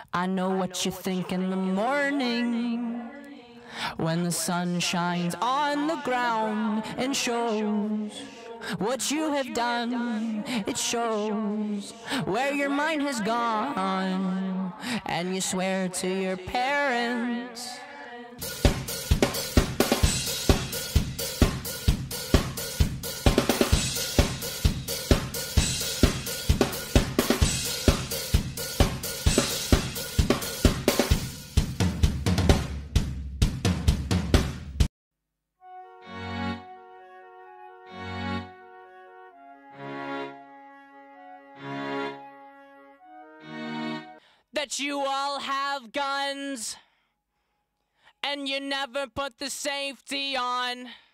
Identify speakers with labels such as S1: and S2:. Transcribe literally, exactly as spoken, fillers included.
S1: I know what you think in the morning, when the sun shines on the ground and shows what you have done. It shows where your mind has gone, and you swear to your parents. That you all have guns, and you never put the safety on.